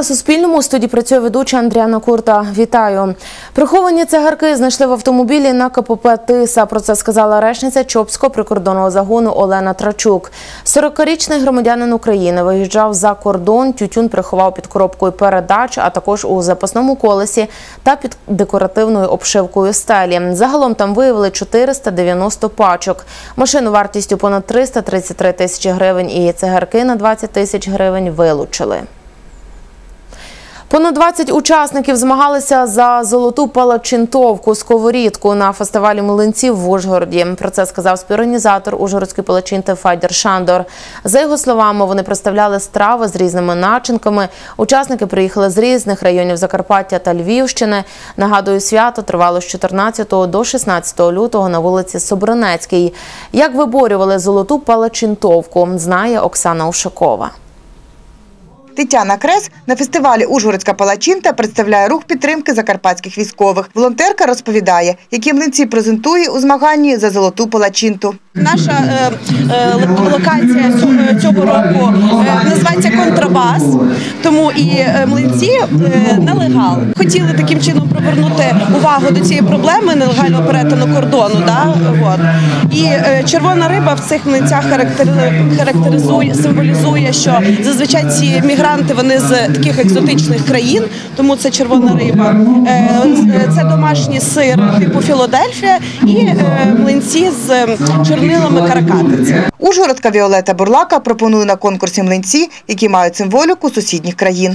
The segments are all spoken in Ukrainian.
на Суспільному. У студії працює ведуча Андріана Курта. Вітаю. Приховані цигарки знайшли в автомобілі на КПП «Тиса». Про це сказала речниця Чопського прикордонного загону Олена Трачук. 40-річний громадянин України виїжджав за кордон, тютюн приховав під коробкою передач, а також у запасному колесі та під декоративною обшивкою стелі. Загалом там виявили 490 пачок. Машину вартістю понад 333 тисячі гривень і цигарки на 20 тисяч гривень вилучили. Понад 20 учасників змагалися за золоту палачинтовку сковорідку на фестивалі млинців в Ужгороді. Про це сказав співорганізатор ужгородської палачинти Файдер Шандор. За його словами, вони представляли страви з різними начинками. Учасники приїхали з різних районів Закарпаття та Львівщини. Нагадую, свято тривало з 14 до 16 лютого на вулиці Собранецькій. Як виборювали золоту палачинтовку, знає Оксана Ушакова. Тетяна Крес на фестивалі «Ужгородська палачинта» представляє рух підтримки закарпатських військових. Волонтерка розповідає, які млинці презентує у змаганні за золоту палачинту. Наша локація цього року називається «Контрабас», тому і млинці нелегал. Хотіли таким чином привернути увагу до цієї проблеми нелегального перетину кордону. І червона риба в цих млинцях характеризує, символізує, що зазвичай ці мігранти, вони з таких екзотичних країн, тому це червона риба. Це домашній сир типу Філадельфія і млинці з чорнилами каракатиці. Ужгородка Віолета Бурлака пропонує на конкурсі млинці, які мають символіку сусідніх країн.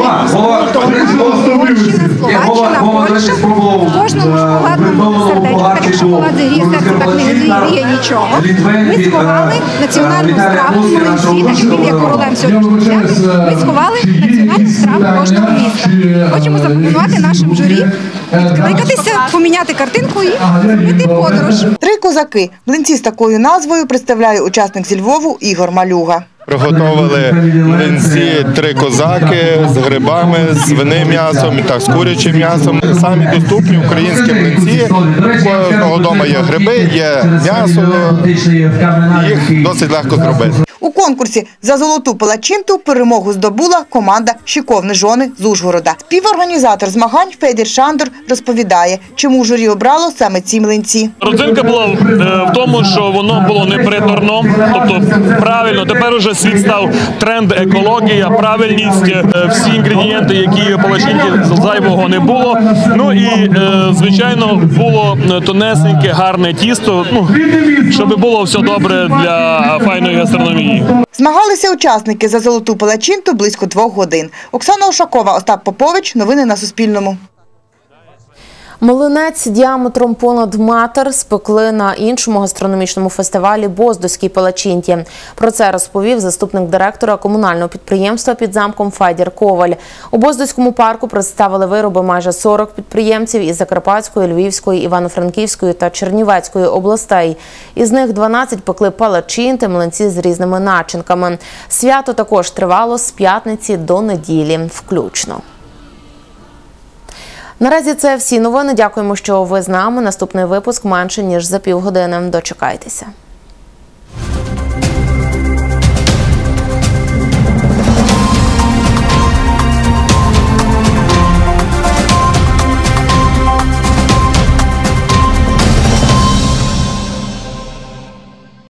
Словаччина, Польща. В кожному шоколадному сердечку, так як шоколад гріє серце, так не гріє нічого. Ми сховали національну страву млинці, так як він є королем сьогоднішнього свята. Ми сховали національну страву кожного міста. Хочемо запропонувати нашим журі відкликатися, поміняти картинку і зробити подорож. Три козаки. Млинці з такою назвою представляє учасник зі Львову Ігор Малюга. Приготовили млинці «Три козаки» з грибами, з свиним м'ясом та з курячим м'ясом. Самі доступні українські млинці. У кожного вдома є гриби, є м'ясо, їх досить легко зробити. У конкурсі за золоту палачинту перемогу здобула команда «Шиковні жони» з Ужгорода. Співорганізатор змагань Файдер Шандор розповідає, чому журі обрало саме ці млинці. Родзинка була в тому, що воно було неприторно, тобто правильно. Тепер уже світ став тренд екологія, правильність, всі інгредієнти, які в палачинті зайвого не було. Ну і, звичайно, було тонесеньке, гарне тісто, щоб було все добре для файної гастрономії. Змагалися учасники за золоту палачинту близько 2 годин. Оксана Ушакова, Остап Попович. Новини на Суспільному. Млинець діаметром понад метр спекли на іншому гастрономічному фестивалі «Боздоській палачинті». Про це розповів заступник директора комунального підприємства під замком Файдер Коваль. У Боздоському парку представили вироби майже 40 підприємців із Закарпатської, Львівської, Івано-Франківської та Чернівецької областей. Із них 12 пекли палачинти, млинці з різними начинками. Свято також тривало з п'ятниці до неділі включно. Наразі це всі новини. Дякуємо, що ви з нами. Наступний випуск менше, ніж за півгодини. Дочекайтеся.